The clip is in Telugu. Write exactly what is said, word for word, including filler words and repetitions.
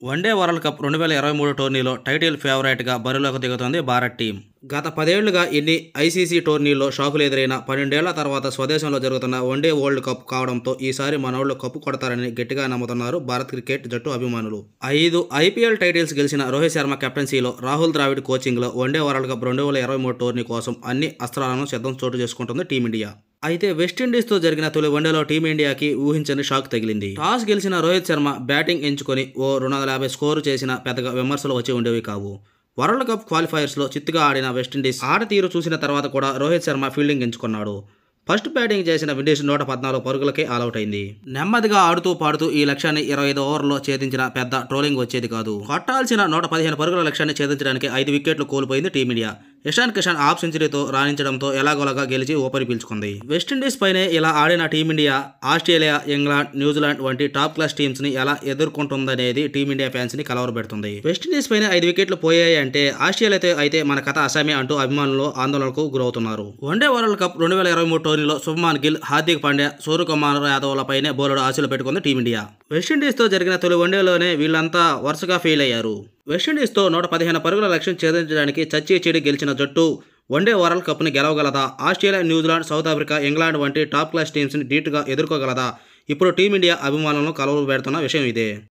వన్డే వరల్డ్ కప్ రెండు వేల ఇరవై మూడు టోర్నీలో టైటిల్ ఫేవరెట్గా బరిలోకి దిగుతోంది భారత్ టీం. గత పదేళ్లుగా ఎన్ని ఐసీసీ టోర్నీల్లో షాకులు ఎదురైనా పన్నెండేళ్ల తర్వాత స్వదేశంలో జరుగుతున్న వన్డే వరల్డ్ కప్ కావడంతో ఈసారి మనోళ్లు కప్పు కొడతారని గట్టిగా నమ్ముతున్నారు భారత్ క్రికెట్ జట్టు అభిమానులు. ఐదు ఐపీఎల్ టైటిల్స్ గెలిచిన రోహిత్ శర్మ కెప్టెన్సీలో రాహుల్ ద్రావిడ్ కోచింగ్లో వన్డే వరల్డ్ కప్ రెండు వేల ఇరవై మూడు టోర్నీ కోసం అన్ని అస్త్రాలను సిద్ధం చోటు చేసుకుంటుంది టీమిండియా. అయితే వెస్టిండీస్తో జరిగిన తొలి వన్డేలో టీమిండియాకి ఊహించని షాక్ తగిలింది. టాస్ గెలిచిన రోహిత్ శర్మ బ్యాటింగ్ ఎంచుకొని ఓ రెండు వందల యాభై స్కోరు చేసిన పెద్దగా విమర్శలు వచ్చి ఉండేవి కావు. వరల్డ్ కప్ క్వాలిఫైయర్స్లో చిత్తుగా ఆడిన వెస్టిండీస్ ఆట తీరు చూసిన తర్వాత కూడా రోహిత్ శర్మ ఫీల్డింగ్ ఎంచుకున్నాడు. ఫస్ట్ బ్యాటింగ్ చేసిన విండీస్ నూట పద్నాలుగు పరుగులకే ఆల్అవుట్ అయింది. నెమ్మదిగా ఆడుతూ పాడుతూ ఈ లక్ష్యాన్ని ఇరవై ఐదు ఓవర్లో ఛేదించిన పెద్ద ట్రోలింగ్ వచ్చేది కాదు. కొట్టాల్సిన నూట పదిహేను పరుగుల లక్ష్యాన్ని ఛేదించడానికి ఐదు వికెట్లు కోల్పోయింది టీమిండియా. ఇషాన్ కిషన్ హాఫ్ సెంచరీతో రాణించడంతో ఎలాగోలాగా గెలిచి ఊపిరి పీల్చుకుంది. వెస్టిండీస్ పైనే ఇలా ఆడిన టీమిండియా ఆస్ట్రేలియా, ఇంగ్లాండ్, న్యూజిలాండ్ వంటి టాప్ క్లాస్ టీమ్స్ ని ఎలా ఎదుర్కొంటుందనేది టీమిండియా ఫ్యాన్స్ ని కలవరపెడుతుంది. వెస్టిండీస్ పైన ఐదు వికెట్లు పోయాయి అంటే ఆస్ట్రేలియాతో అయితే మన కథ అసామే అంటూ అభిమానులు ఆందోళనకు గురవుతున్నారు. వన్డే వరల్డ్ కప్ రెండు వేల ఇరవై మూడు టోర్నీలో శుభ్మాన్ గిల్, హార్దిక్ పాండ్యా, సూర్యకుమార్ యాదవ్లపైనే బౌలర్ ఆశలు పెట్టుకుంది టీమిండియా. వెస్టిండీస్తో జరిగిన తొలి వన్డేలోనే వీళ్ళంతా వరుసగా ఫెయిల్ అయ్యారు. వెస్టిండీస్తో నూట పదిహేను పరుగుల లక్ష్యం ఛేదించడానికి చచ్చి చెడి గెలిచిన జట్టు వన్డే వరల్డ్ కప్ని గెలవగలదా? Australia, New Zealand, South Africa, England వంటి టాప్ క్లాస్ టీమ్స్ని ధీటుగా ఎదుర్కోగలదా? ఇప్పుడు టీమిండియా అభిమానులను కలవరపెడుతున్న విషయం ఇదే.